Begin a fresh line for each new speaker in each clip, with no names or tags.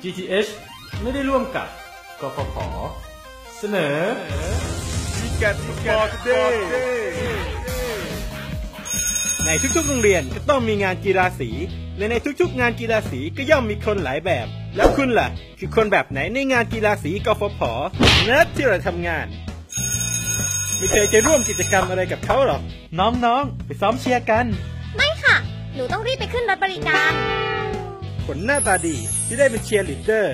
GTH ไม่ได้ร่วมกับกฟผ.เสนอวีแกนสปอร์ตเดย์ในทุกๆโรงเรียนก็ต้องมีงานกีฬาสีและในทุกๆงานกีฬาสีก็ย่อมมีคนหลายแบบแล้วคุณล่ะคือคนแบบไหนในงานกีฬาสีกฟผ.ณ ที่เราทำงานไม่เคยจะร่วมกิจกรรมอะไรกับเขาหรอกน้องๆไปซ้อมเชียร์กัน
ไม่ค่ะหนูต้องรีบไปขึ้นรถบริการ
คนหน้าตาดีที่ได้เป็นเชียร์ลีดเดอร์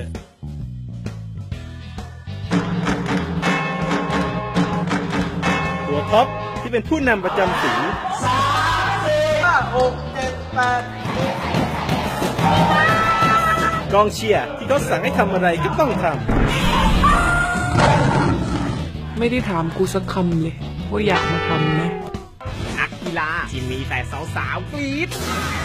ตัวท็อปที่เป็นผู้นำประจำสีกองเชียร์ที่เขาสั่งให้ทำอะไรก็ต้องท
ำไม่ได้ถามกูสักคำเลยว่าอยากมาทำไหม
นักกีฬาที่มีแต่สาวๆกรี๊ด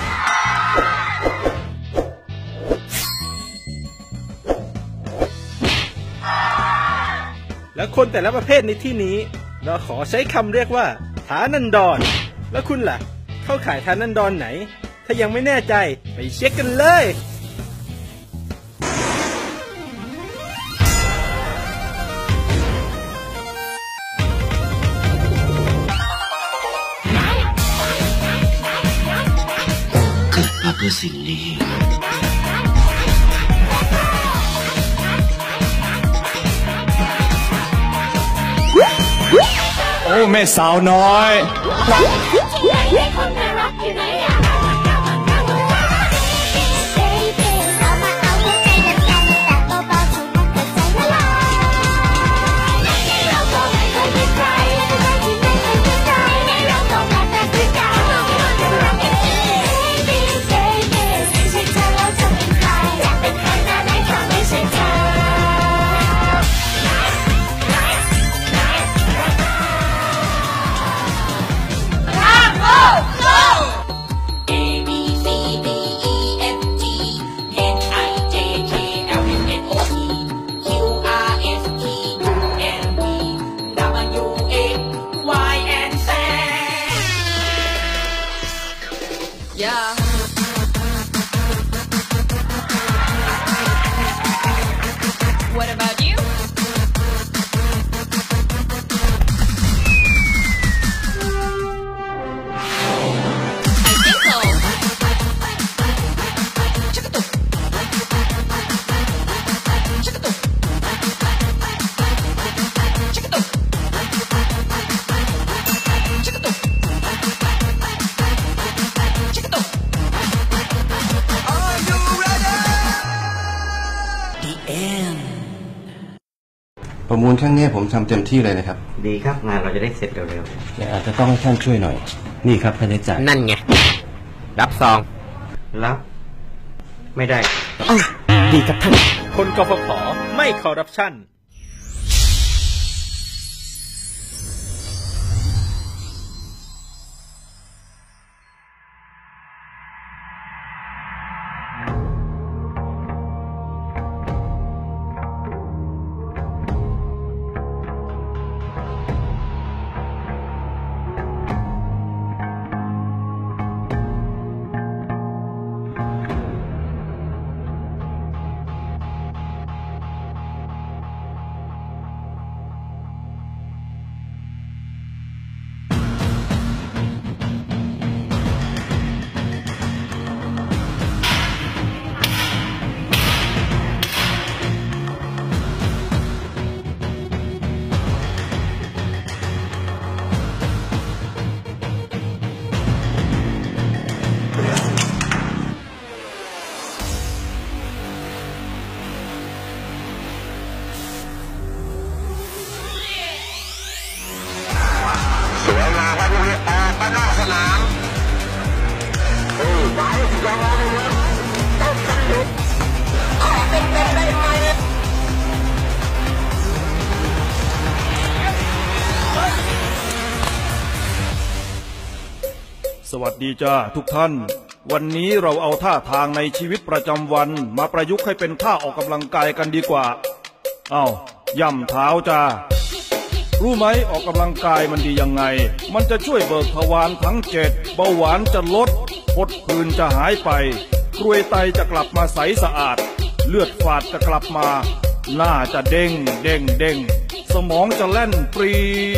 แล้วคนแต่ละประเภทในที่นี้เราขอใช้คำเรียกว่าฐานันดรแล้วคุณล่ะเข้าข่ายฐานันดรไหนถ้ายังไม่แน่ใจไปเช็คกันเลย
เกิดมาเพื่อสิ่งนี้
โอ้แม่สาวน้อย
What about you? I think so.
The end ประมูลครั้งนี้ผมทำเต็มที่เลยนะครับ
ดีครับงานเราจะได้เสร็จเร็ว
ๆแต่อาจจะต้องให้ท่านช่วยหน่อยนี่ครับค่าใช้จ่าย
นั่นไงรับซองรับไม่ได้
ดีครับท่านคนกฟผ.ไม่คอร์รัปชัน
สวยงามครับลูกนี้ออกไปนอกสนามไหวยังไงต้องสนุกขอเป็นได้ไหม
สวัสดีจ้าทุกท่านวันนี้เราเอาท่าทางในชีวิตประจำวันมาประยุกต์ให้เป็นท่าออกกำลังกายกันดีกว่าย่ำเท้าจ้ารู้ไหมออกกำลังกายมันดียังไงมันจะช่วยเบิกทวารทั้ง7เบาหวานจะลดผดผื่นจะหายไปกรวยไตจะกลับมาใสสะอาดเลือดฝาดจะกลับมาหน้าจะเด้งเด้งเด้งสมองจะแล่นปรี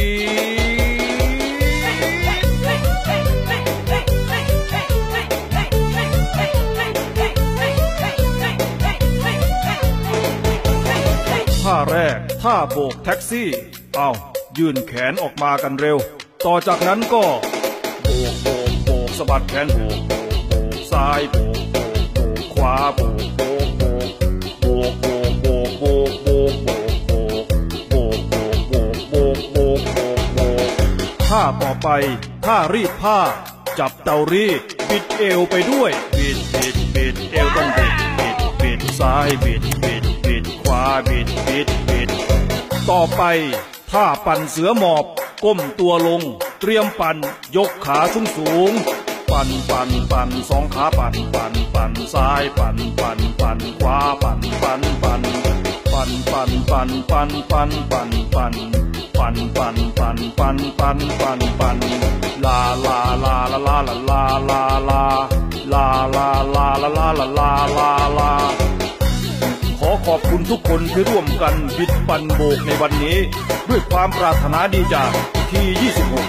ท่าแรกท่าโบกแท็กซี่เอายื่นแขนออกมากันเร็วต่อจากนั้นก็โบกโบกโบกสะบัดแขนโบกโบกโบกซ้ายโบกโบกโบกขวาโบกโบกโบกโบกโบกโบกโบกโบกโบกโบกโบกโบกโบกโบกโบกโบกท่าต่อไปท่ารีดผ้าจับเตารีดบิดเอวไปด้วยบิดบิดบิดเอวต้องบิดบิดบิดซ้ายบิดบิดบิดขวาบิดบิดบิดต่อไปท่าปั่นเสือหมอบก้มตัวลงเตรียมปั่นยกขาสูงสูงปั่นปั่นปั่นสองขาปั่นปั่นปั่นซ้ายปั่นปั่นปั่นขวาปั่นปั่นปั่นปั่นปั่นปั่นปั่นปั่นปั่นปั่นปั่นปั่นปั่นปั่นปั่นปั่นปั่นลาลาลาลาลาลาลาลาลาลาลาลาลาลาลาลาลาลาขอขอบคุณทุกคนที่ร่วมกันบิดปั่นโบกในวันนี้ด้วยความปรารถนาดีจากที่ 26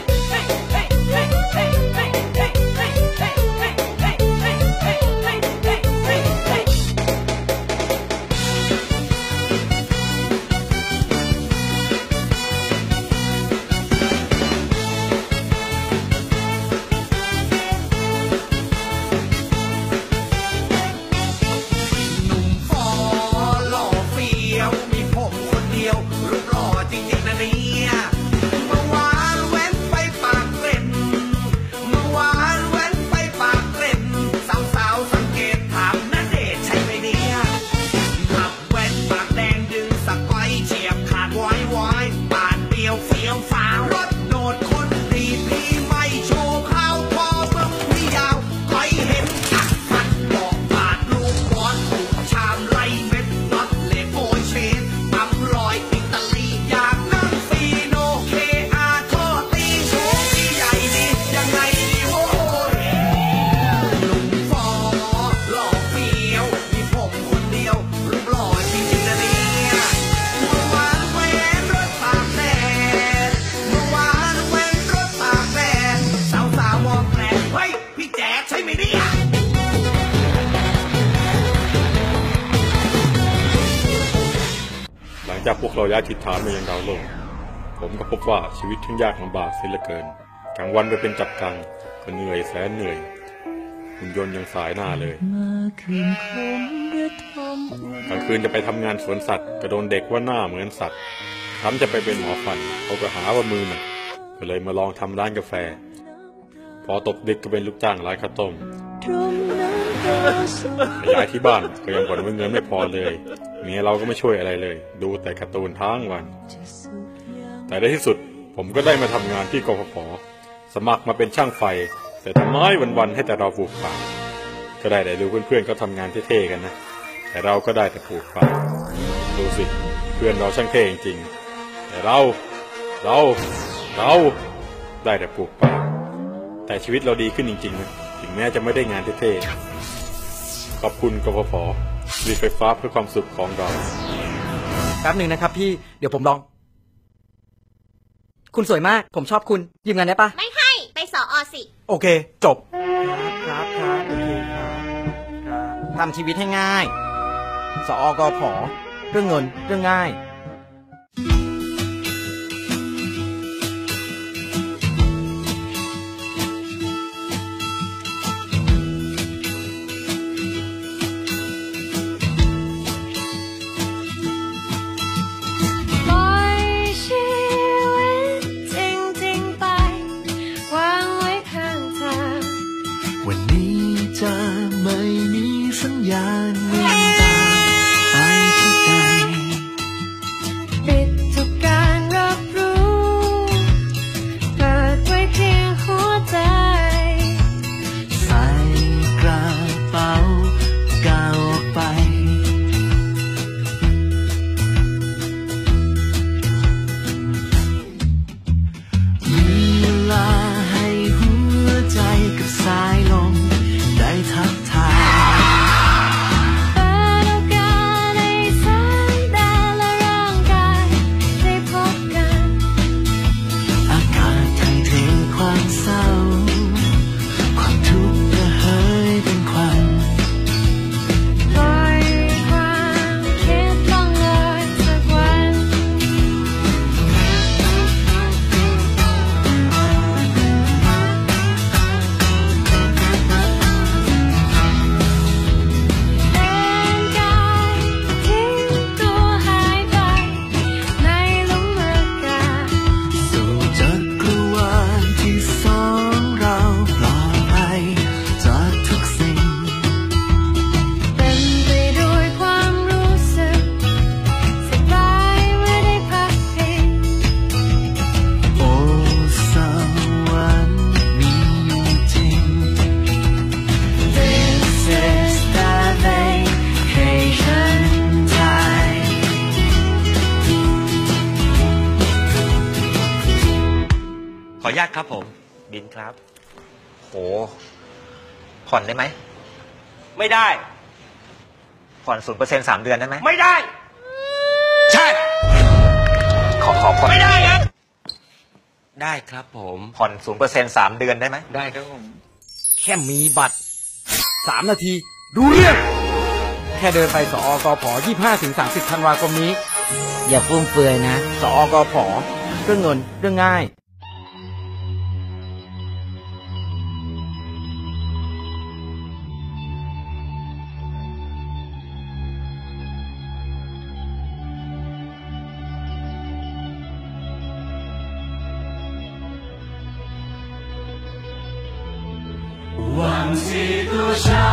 จากพวกเราย้ายทิศฐานมายังดาวโลกผมก็พบว่าชีวิตทั้งยากลำบากเสียเหลือเกินกลางวันไปเป็นจับกังก็เหนื่อยแสนเหนื่อยหุ่นยนต์ยังสายหน้าเลยกลางคืนจะไปทำงานสวนสัตว์ก็โดนเด็กว่าหน้าเหมือนสัตว์ทำจะไปเป็นหมอฟันเขาก็หาว่ามือหนักก็เลยมาลองทำร้านกาแฟพอตกดึกก็เป็นลูกจ้างร้านข้าวต้มย้ายที่บ้านก็ยังบ่นว่าเงินไม่พอเลยเมียเราก็ไม่ช่วยอะไรเลยดูแต่การ์ตูนทั้งวันแต่ในที่สุดผมก็ได้มาทำงานที่กฟผ.สมัครมาเป็นช่างไฟแต่ทำไมวันๆให้แต่เราปลูกป่าก็ได้แต่ดูเพื่อนๆเขาทำงานเท่ๆกันนะแต่เราก็ได้แต่ปลูกป่าดูสิเพื่อนเราช่างเท่จริงๆแต่เราได้แต่ปลูกป่าแต่ชีวิตเราดีขึ้นจริงๆนะถึงแม้จะไม่ได้งานเท่ๆขอบคุณกฟผ.ผลิตไฟฟ้าเพื่อความสุขของเรา
แป๊บหนึ่งนะครับพี่เดี๋ยวผมลองคุณสวยมากผมชอบคุณยืมเงินได้ปะ
ไม่ให้ไปสอ.สิ
โอเคจบครับโอเคครับทำชีวิตให้ง่ายสอกผ.เรื่องเงินเรื่องง่าย
จะไม่มีสัญญาณเมืองตาไปทุกใดปิดทุกการรับรู้เปิดไว้เพียงหัวใจใส่กระเป๋าก้าวออกไปมีเวลาให้หัวใจกับสายลมได้ทักทาย
ออนุญาตครับผม บินครับ โห ผ่อนได้ไหม ไม่ได้ ผ่อน0% 3 เดือนได้ไหมไม่ได้ ใช่ ขอผ่อนไม่ได้ครับ ได้ครับผม ผ่อน0% 3 เดือนได้ไหมได้ครับผม
แค่มีบัตร3 นาทีดูเรื่อง แค่เดินไปสอกพ25-30 ธันวาคมนี้ อย่าฟุ่มเฟือยนะ สอกพเรื่องเงินเรื่องง่าย
忘记多少